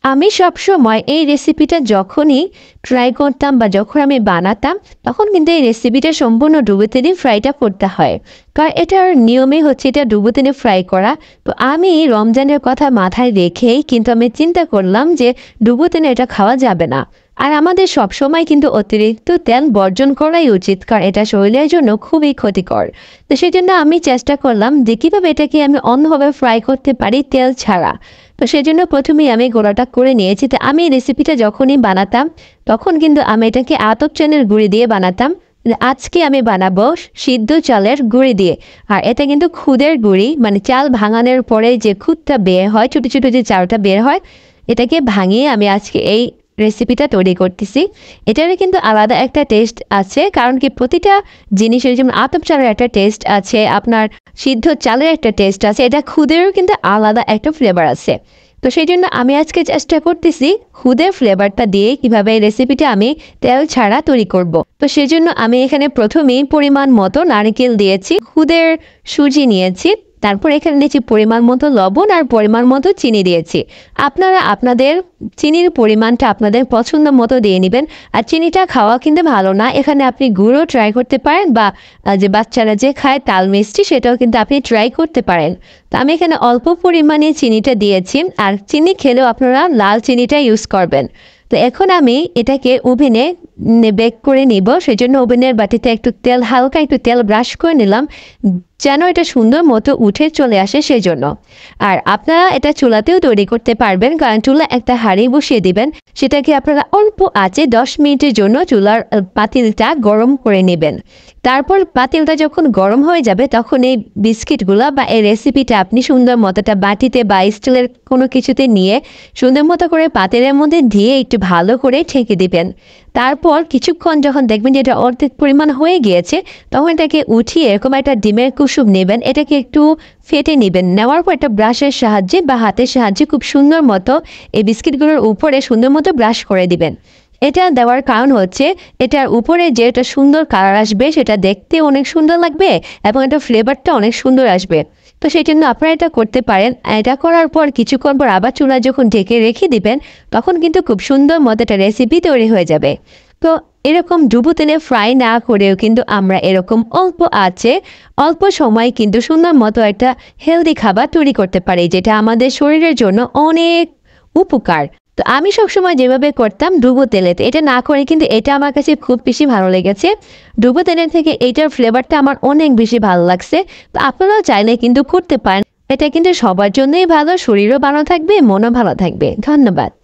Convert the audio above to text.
আমি সবসময় এই রেসিপিটা যখনই ট্রাই করতাম বা যখন আমি বানাতাম তখন কিন্তু এই রেসিপিটা সম্পূর্ণ ডুবো তেলে ফ্রাইটা করতে হয়। কারণ এটার নিয়মই হচ্ছে এটা ডুবো তেলে ফ্রাই করা। তো আমি রমজানের কথা মাথায় রেখেই কিন্তু আমি চিন্তা করলাম যে ডুবো তেলে এটা খাওয়া যাবে না। আর আমাদের সবসময় কিন্তু অতিরিক্ত তেল বর্জন করাই উচিত, কারণ এটা শরীরের জন্য খুবই ক্ষতিকর। তো সেই জন্য আমি চেষ্টা করলাম যে কীভাবে এটাকে আমি অন্যভাবে ফ্রাই করতে পারি তেল ছাড়া। তো সেই জন্য প্রথমেই আমি গোলাটা করে নিয়েছি। তো আমি রেসিপিটা যখনই বানাতাম তখন কিন্তু আমি এটাকে আতপ চালের গুঁড়ি দিয়ে বানাতাম। আজকে আমি বানাবো সিদ্ধ চালের গুঁড়ি দিয়ে। আর এটা কিন্তু খুদের গুঁড়ি, মানে চাল ভাঙানোর পরে যে খুদটা বের হয়, ছোটো ছোটো যে চালটা বের হয়, এটাকে ভাঙিয়ে আমি আজকে এই রেসিপিটা তৈরি করতেছি। এটারও কিন্তু আলাদা একটা টেস্ট আছে, কারণ কি প্রতিটা জিনিসের যেমন আতপ চালের একটা টেস্ট আছে, আপনার সিদ্ধ চালের একটা টেস্ট আছে, এটা খুদেরও কিন্তু আলাদা একটা ফ্লেভার আছে। তো সেই জন্য আমি আজকে চেষ্টা করতেছি খুদের ফ্লেভারটা দিয়ে কিভাবে এই রেসিপিটা আমি তেল ছাড়া তৈরি করব। তো সেই জন্য আমি এখানে প্রথমেই পরিমাণ মতো নারকেল দিয়েছি, খুদের সুজি নিয়েছি, তারপর এখানে নিয়েছি পরিমাণ মতো লবণ আর পরিমাণ মতো চিনি দিয়েছি। আপনারা আপনাদের চিনির পরিমাণটা আপনাদের পছন্দ মতো দিয়ে নেবেন। আর চিনিটা খাওয়া কিন্তু ভালো না, এখানে আপনি গুঁড়ো ট্রাই করতে পারেন, বা যে বাচ্চারা যে খায় তাল মিষ্টি সেটাও কিন্তু আপনি ট্রাই করতে পারেন। তো আমি এখানে অল্প পরিমাণে চিনিটা দিয়েছি, আর চিনি খেলেও আপনারা লাল চিনিটা ইউজ করবেন। তো এখন আমি এটাকে ওভেনে বেক করে নিব। সেই জন্য ওভেনের বাটিতে হালকা একটু তেল ব্রাশ করে নিলাম, যেন এটা সুন্দর মতো উঠে চলে আসে সেই জন্য। আর আপনারা এটা চুলাতেও তৈরি করতে পারবেন, কারণ চুলা একটা হাঁড়ি বসিয়ে দিবেন, সেটাকে আপনারা অল্প আঁচে 10 মিনিটের জন্য চুলার পাতিলটা গরম করে নেবেন। তারপর পাতিলটা যখন গরম হয়ে যাবে তখন এই বিস্কিটগুলো বা এই রেসিপিটা আপনি সুন্দর মতোটা বাটিতে বা স্টিলের কোনো কিছুতে নিয়ে সুন্দর মতো করে পাতিলের মধ্যে দিয়ে একটু ভালো করে ঢেকে দিবেন। তারপর কিছুক্ষণ যখন দেখবেন যে এটা অর্ধেক পরিমাণ হয়ে গিয়েছে, তখন এটাকে উঠিয়ে এরকম একটা ডিমের কুসুম নেবেন, এটাকে একটু ফেটে নেবেন। নেওয়ার পর একটা ব্রাশের সাহায্যে বা হাতের সাহায্যে খুব সুন্দর মতো এই বিস্কিটগুলোর উপরে সুন্দর মতো ব্রাশ করে দিবেন। এটা দেওয়ার কারণ হচ্ছে এটার উপরে যে একটা সুন্দর কালার আসবে, সেটা দেখতে অনেক সুন্দর লাগবে এবং এটা ফ্লেভারটা অনেক সুন্দর আসবে। তো সেই জন্য আপনারা এটা করতে পারেন। এটা করার পর কিছুক্ষণ পর আবার চুলায় যখন ঢেকে রেখে দিবেন, তখন কিন্তু খুব সুন্দর মতো একটা রেসিপি তৈরি হয়ে যাবে। তো এরকম ডুবো তেলে ফ্রাই না করেও কিন্তু আমরা এরকম অল্প আছে অল্প সময় কিন্তু সুন্দর মতো একটা হেলদি খাবার তৈরি করতে পারি, যেটা আমাদের শরীরের জন্য অনেক উপকার। তো আমি সবসময় যেভাবে করতাম ডুবো তেলেতে, এটা না করে কিন্তু এটা আমার কাছে খুব বেশি ভালো লেগেছে। ডুবো তেলের থেকে এইটার ফ্লেভারটা আমার অনেক বেশি ভালো লাগছে। তো আপনারাও চাইলে কিন্তু করতে পারেন। এটা কিন্তু সবার জন্যই ভালো, শরীরও ভালো থাকবে, মনও ভালো থাকবে। ধন্যবাদ।